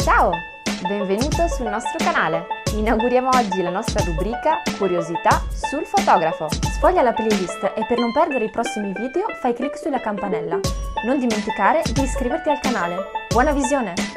Ciao! Benvenuto sul nostro canale! Inauguriamo oggi la nostra rubrica Curiosità sul fotografo. Sfoglia la playlist e per non perdere i prossimi video fai clic sulla campanella. Non dimenticare di iscriverti al canale. Buona visione!